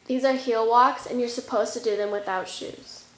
These are heel walks, and you're supposed to do them without shoes.